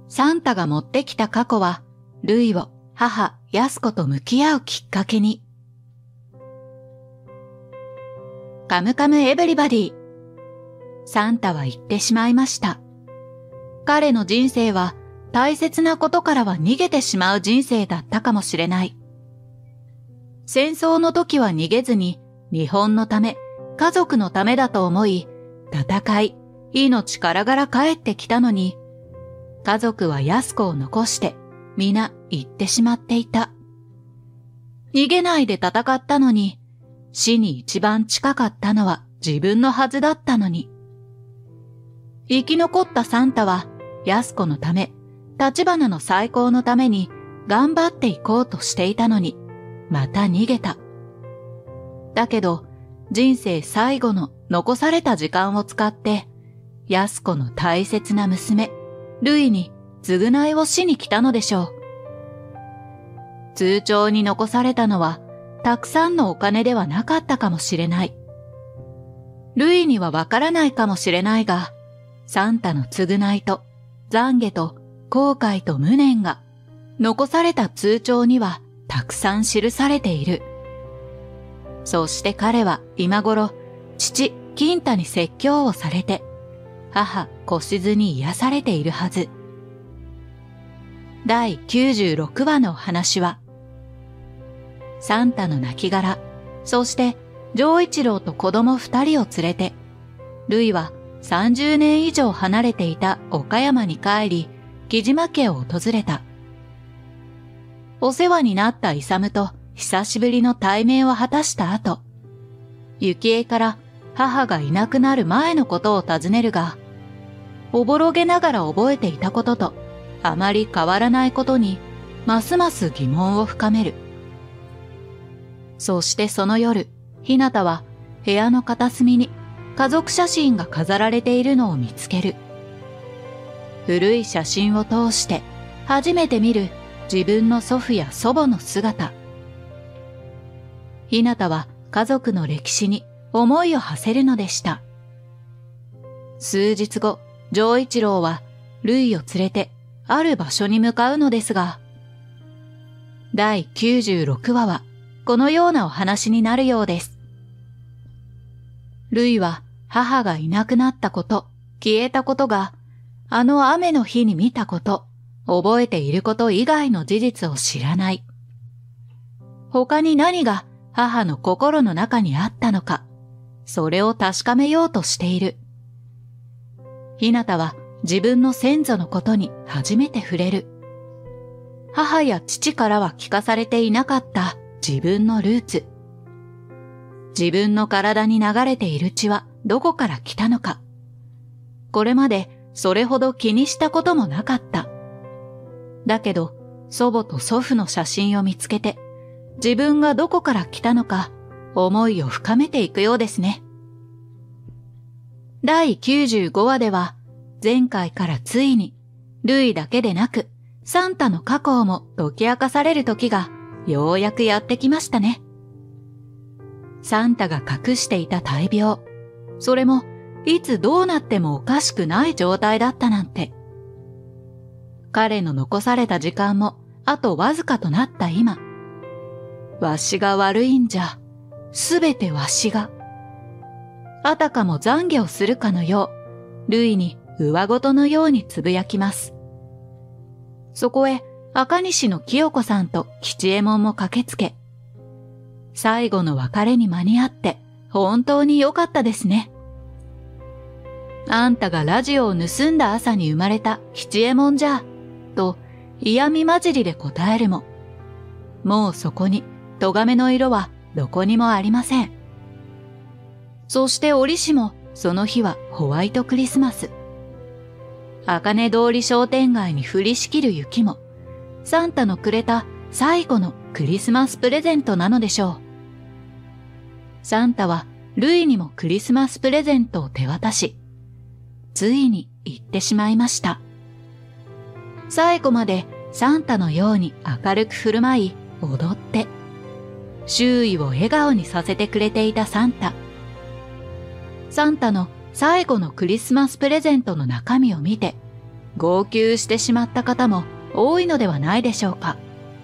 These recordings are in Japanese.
サンタが持ってきた過去は、ルイを母、ヤスコと向き合うきっかけに。カムカムエブリバディ。サンタは言ってしまいました。彼の人生は大切なことからは逃げてしまう人生だったかもしれない。戦争の時は逃げずに日本のため、家族のためだと思い、戦い、命からがら帰ってきたのに、家族はヤスコを残して皆行ってしまっていた。逃げないで戦ったのに、死に一番近かったのは自分のはずだったのに。生き残ったサンタは、ヤスコのため、立花の再興のために頑張っていこうとしていたのに、また逃げた。だけど、人生最後の残された時間を使って、ヤスコの大切な娘、ルイに償いをしに来たのでしょう。通帳に残されたのは、たくさんのお金ではなかったかもしれない。ルイにはわからないかもしれないが、サンタの償いと懺悔と後悔と無念が残された通帳にはたくさん記されている。そして彼は今頃父金太に説教をされて母小静に癒されているはず。第96話のお話はサンタの亡骸、そして丈一郎と子供2人を連れてルイは30年以上離れていた岡山に帰り、木島家を訪れた。お世話になった勇と久しぶりの対面を果たした後、幸恵から母がいなくなる前のことを尋ねるが、おぼろげながら覚えていたこととあまり変わらないことに、ますます疑問を深める。そしてその夜、ひなたは部屋の片隅に家族写真が飾られているのを見つける。古い写真を通して初めて見る自分の祖父や祖母の姿。ひなたは家族の歴史に思いを馳せるのでした。数日後、丈一郎はルイを連れてある場所に向かうのですが、第96話はこのようなお話になるようです。ルイは母がいなくなったこと、消えたことが、あの雨の日に見たこと、覚えていること以外の事実を知らない。他に何が母の心の中にあったのか、それを確かめようとしている。ひなたは自分の先祖のことに初めて触れる。母や父からは聞かされていなかった自分のルーツ。自分の体に流れている血はどこから来たのか。これまでそれほど気にしたこともなかった。だけど祖母と祖父の写真を見つけて自分がどこから来たのか思いを深めていくようですね。第95話では前回からついにルイだけでなくサンタの過去も解き明かされる時がようやくやってきましたね。サンタが隠していた大病、それもいつどうなってもおかしくない状態だったなんて。彼の残された時間もあとわずかとなった今、わしが悪いんじゃ、すべてわしが。あたかも懺悔をするかのよう、ルイに上ごとのようにつぶやきます。そこへ赤西の清子さんと吉右衛門も駆けつけ、最後の別れに間に合って本当に良かったですね。あんたがラジオを盗んだ朝に生まれた吉右衛門じゃ、と嫌味混じりで答えるも、もうそこに咎めの色はどこにもありません。そして折しもその日はホワイトクリスマス。茜通り商店街に降りしきる雪も、サンタのくれた最後のクリスマスプレゼントなのでしょう。サンタはルイにもクリスマスプレゼントを手渡し、ついに行ってしまいました。最後までサンタのように明るく振る舞い、踊って、周囲を笑顔にさせてくれていたサンタ。サンタの最後のクリスマスプレゼントの中身を見て、 号泣してしまった方も多いのではないでしょうか。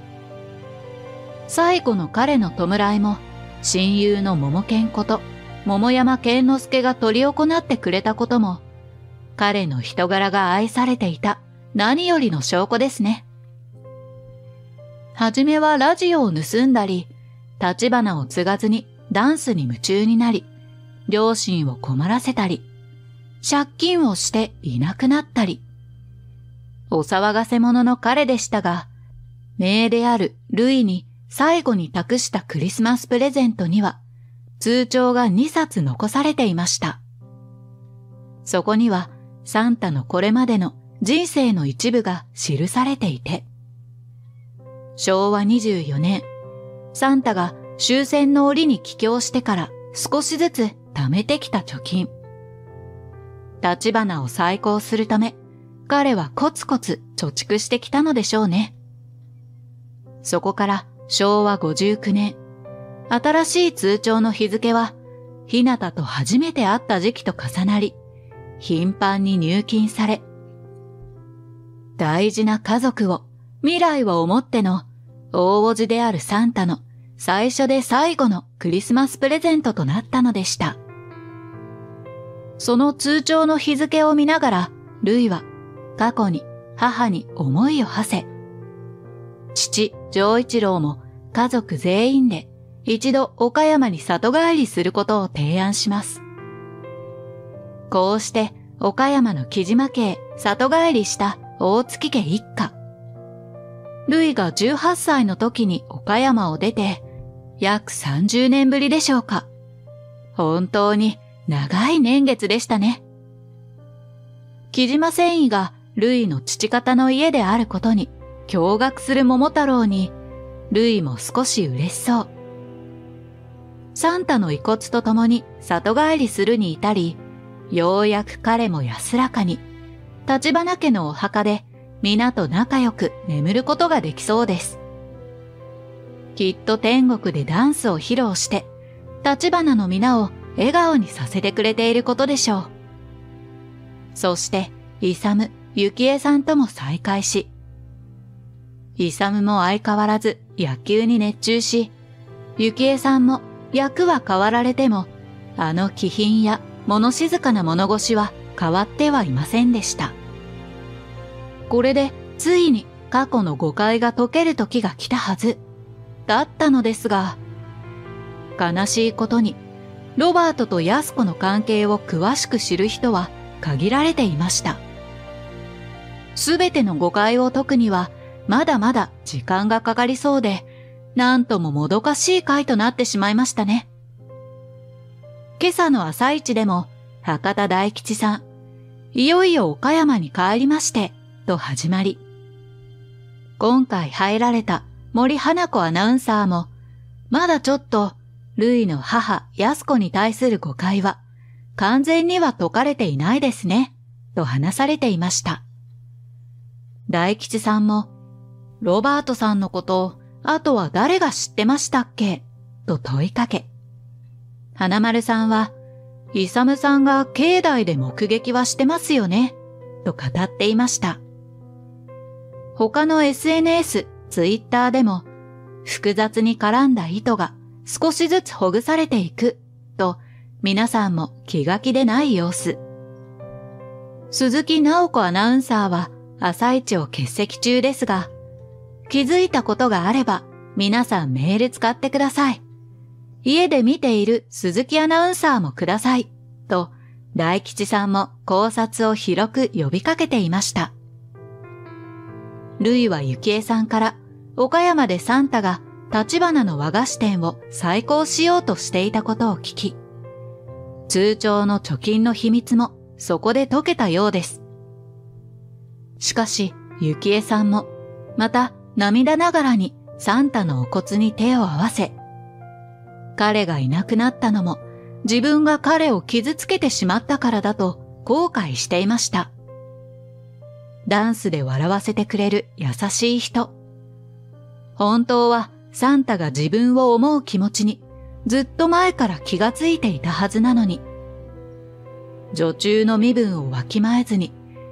最後の彼の弔いも、親友の桃健こと桃山剣之助が執り行ってくれたことも、彼の人柄が愛されていた何よりの証拠ですね。はじめはラジオを盗んだり、立花を継がずにダンスに夢中になり、両親を困らせたり、借金をしていなくなったり。お騒がせ者の彼でしたが、姪であるルイに最後に託したクリスマスプレゼントには、通帳が2冊残されていました。そこにはサンタのこれまでの人生の一部が記されていて、昭和24年、サンタが終戦の折に帰郷してから少しずつ貯めてきた貯金。立花を再興するため、彼はコツコツ貯蓄してきたのでしょうね。そこから昭和59年、新しい通帳の日付は、ひなたと初めて会った時期と重なり、頻繁に入金され、大事な家族を、未来を思っての、大叔父であるサンタの最初で最後のクリスマスプレゼントとなったのでした。その通帳の日付を見ながら、ルイは過去に母に思いを馳せ、父、丈一郎も家族全員で一度岡山に里帰りすることを提案します。こうして岡山の木島家へ里帰りした大月家一家。ルイが18歳の時に岡山を出て、約30年ぶりでしょうか。本当に長い年月でしたね。木島繊維がルイの父方の家であることに驚愕する桃太郎に、ルイも少し嬉しそう。サンタの遺骨と共に里帰りするに至り、ようやく彼も安らかに、立花家のお墓で皆と仲良く眠ることができそうです。きっと天国でダンスを披露して、立花の皆を笑顔にさせてくれていることでしょう。そして、勇、幸恵さんとも再会し、勇も相変わらず野球に熱中し、幸恵さんも役は変わられても、あの気品や物静かな物腰は変わってはいませんでした。これでついに過去の誤解が解ける時が来たはず、だったのですが、悲しいことに、ロバートとヤスコの関係を詳しく知る人は限られていました。すべての誤解を解くには、まだまだ時間がかかりそうで、なんとももどかしい回となってしまいましたね。今朝の朝一でも、博多大吉さん、いよいよ岡山に帰りまして、と始まり、今回入られた森花子アナウンサーも、まだちょっと、ルイの母、安子に対する誤解は、完全には解かれていないですね、と話されていました。大吉さんも、ロバートさんのことを、あとは誰が知ってましたっけと問いかけ。花丸さんは、イサムさんが境内で目撃はしてますよね、と語っていました。他の SNS、ツイッターでも、複雑に絡んだ糸が少しずつほぐされていく、と皆さんも気が気でない様子。鈴木直子アナウンサーは朝一を欠席中ですが、気づいたことがあれば皆さんメール使ってください。家で見ている鈴木アナウンサーもください。と大吉さんも考察を広く呼びかけていました。ルイは幸恵さんから岡山でサンタが立花の和菓子店を再興しようとしていたことを聞き、通帳の貯金の秘密もそこで解けたようです。しかし、幸恵さんもまた涙ながらにサンタのお骨に手を合わせ、彼がいなくなったのも自分が彼を傷つけてしまったからだと後悔していました。ダンスで笑わせてくれる優しい人。本当はサンタが自分を思う気持ちにずっと前から気がついていたはずなのに、女中の身分をわきまえずに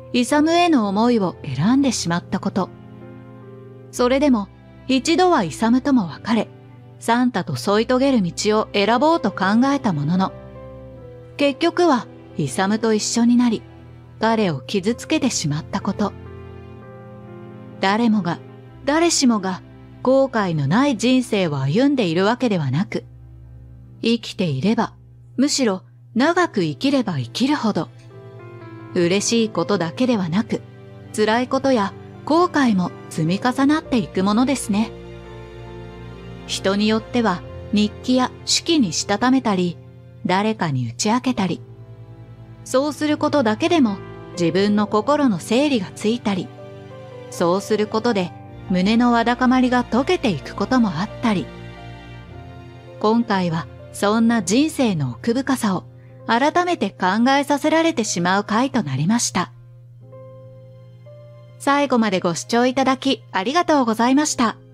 イサムへの思いを選んでしまったこと。それでも一度はイサムとも別れ、サンタと添い遂げる道を選ぼうと考えたものの、結局はイサムと一緒になり、彼を傷つけてしまったこと。誰もが、誰しもが後悔のない人生を歩んでいるわけではなく、生きていれば、むしろ長く生きれば生きるほど、嬉しいことだけではなく、辛いことや後悔も積み重なっていくものですね。人によっては日記や手記にしたためたり、誰かに打ち明けたり、そうすることだけでも自分の心の整理がついたり、そうすることで胸のわだかまりが解けていくこともあったり、今回はそんな人生の奥深さを改めて考えさせられてしまう回となりました。最後までご視聴いただきありがとうございました。